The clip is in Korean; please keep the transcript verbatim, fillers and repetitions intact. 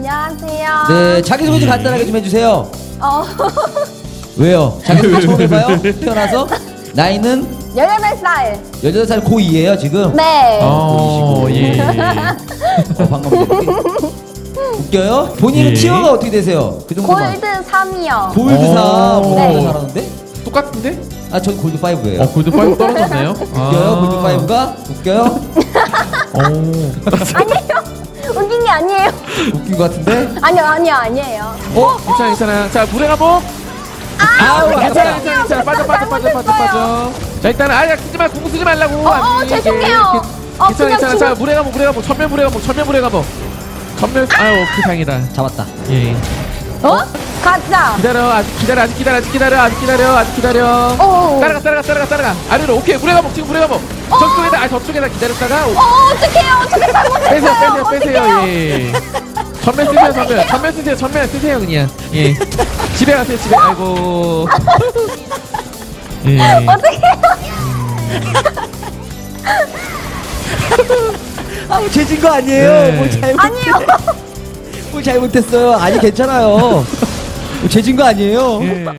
안녕하세요. 네, 자기소개 좀 간단하게 좀 해주세요. 어, 왜요? 자기소개 처음 해봐요? 태어나서? 나이는? 열여덟 살. 열여덟 살 고이예요 지금? 네. 어, 예. 어, 반갑습니다. 웃겨요? 본인은 예. 티어가 어떻게 되세요? 그 정도만. 골드 삼이요. 골드 사. 오. 네. 네. 잘하는데? 똑같은데? 아, 전 골드 파이브예요. 어, 골드 파이브 떨어졌네요. 웃겨요? 골드 파이브가? 웃겨요? 오. 아니에요. 웃긴 게 아니에요. 웃긴 것 같은데? 아니요, 아니요, 아니에요. 어? 괜찮아, 괜찮아. 자, 물에 가보. 아우, 괜찮아, 아파. 괜찮아, 괜찮아. 빠져, 빠져, 빠져, 빠져, 빠져. 자, 일단은 아야 쓰지 마, 공 쓰지 말라고. 어, 어, 아니, 죄송해요. 이게. 어, 괜찮아, 그냥 괜찮아. 죽을- 자, 물에 가보, 물에 가보. 전면 물에 가보, 전면 물에 가보. 전면. 아유, 오케이, 다행이다. 잡았다. 예. 어? 가자. 기다려, 아직 기다려, 아직 기다려, 아직 기다려, 아직 기다려, 아직 기다려. 어. 따라가, 따라가, 따라가, 따라가. 아래로, 오케이, 물에 가보, 지금 물에 가보. 저쪽에다, 아, 저쪽에다 기다렸다가. 오, 어, 어떡해요. 어떻게 잘못했어요. 빼세요, 빼세요, 빼세요. 어떡해요. 예. 전면 쓰세요, 전면. 전면 쓰세요, 전면 쓰세요, 그냥. 예. 집에 가세요, 집에. 아이고. 예. 어떡해요. 아, 뭐 죄진 거 아니에요. 네. 뭘 잘못, 아니요. 뭘 잘못했어요. 아니, 괜찮아요. 뭐 죄진 거 아니에요. 예.